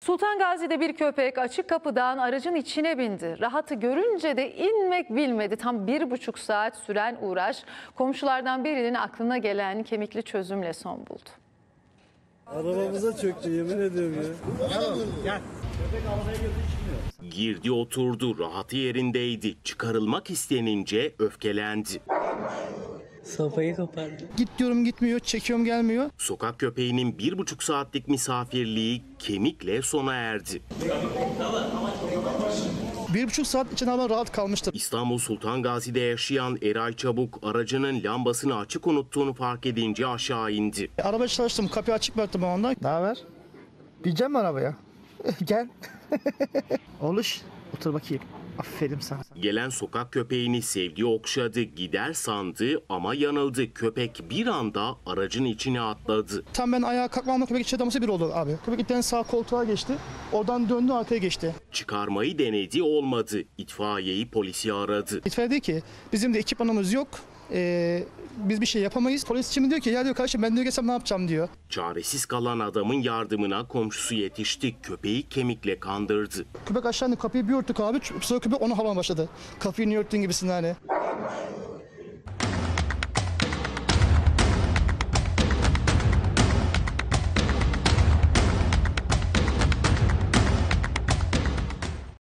Sultan Gazi'de bir köpek açık kapıdan aracın içine bindi. Rahatı görünce de inmek bilmedi. Tam 1,5 saat süren uğraş komşulardan birinin aklına gelen kemikli çözümle son buldu. Arabamıza çöktü, yemin ediyorum ya. Gel. Girdi oturdu, rahatı yerindeydi. Çıkarılmak istenince öfkelendi. Sopayı kopardı. Git diyorum gitmiyor, çekiyorum gelmiyor. Sokak köpeğinin 1,5 saatlik misafirliği kemikle sona erdi. 1,5 saat içinde ama rahat kalmıştır. İstanbul Sultan Gazi'de yaşayan Eray Çabuk aracının lambasını açık unuttuğunu fark edince aşağı indi. Araba çalıştım, kapıyı açık bıraktım o anda. Ne haber? Bineceğim mi arabaya? Gel. Oluş. Otur bakayım. Aferin sana. Gelen sokak köpeğini sevdi okşadı, gider sandı ama yanıldı. Köpek bir anda aracın içine atladı. Tam ben ayağa kalkmamla köpek içeri daması bir oldu abi. Köpek itten sağ koltuğa geçti. Oradan döndü arkaya geçti. Çıkarmayı denedi olmadı. İtfaiyeyi, polisi aradı. İtfaiye dedi ki bizim de ekipmanımız yok. Biz bir şey yapamayız. Polis şimdi diyor ki ya diyor kardeşim ben diyor geçsem ne yapacağım diyor. Çaresiz kalan adamın yardımına komşusu yetişti. Köpeği kemikle kandırdı. Köpek aşağı indi, kapıyı bir örttük abi. Sonra köpek onu havama başladı. Kapıyı niye örttün gibisinden hani.